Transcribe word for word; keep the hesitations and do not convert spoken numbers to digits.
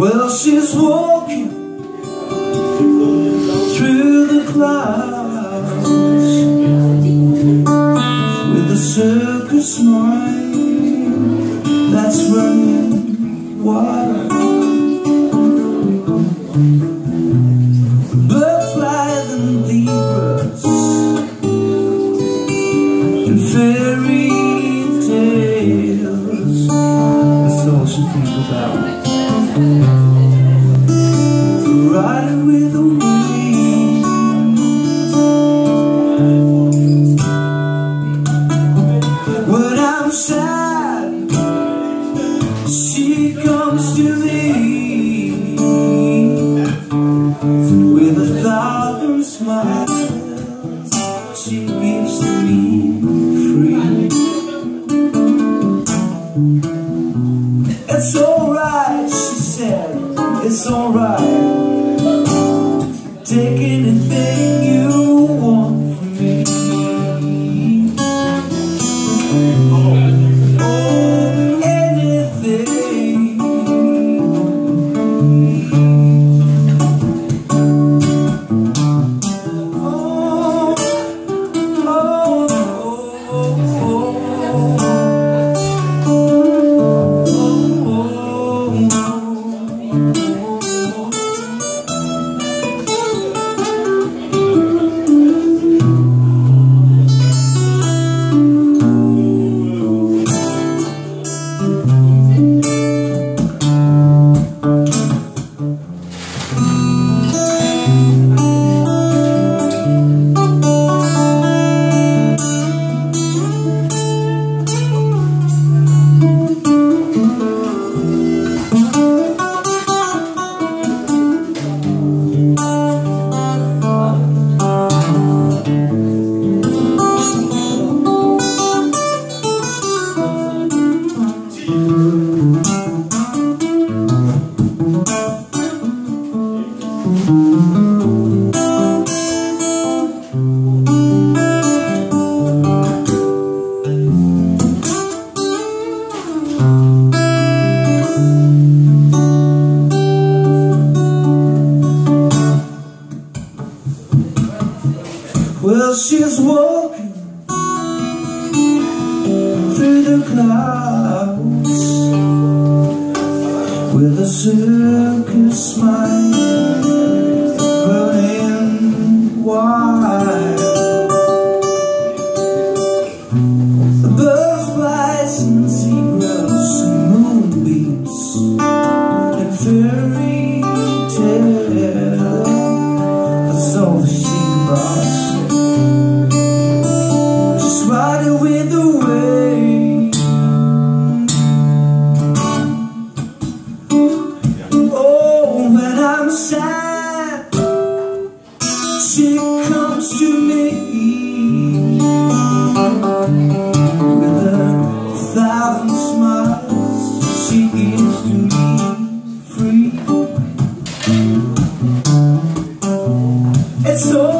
Well, she's walking through the clouds with a circus smile that's running wild. Butterflies and zebras and fairy tales, that's all she thinks about. Riding with the wind, when I'm sad, she comes to me with a thousand smiles. She gives to me free. It's alright, she said, it's alright. Take anything you want from me. Oh, anything. Oh, oh, well, she's walking through the clouds with a circus smile running wild. The butterflies and zebras and moonbeams and fairy tales, that's all she about. Riding with the wind. Oh, when I'm sad, she comes to me with a thousand smiles. She gives to me free. It's so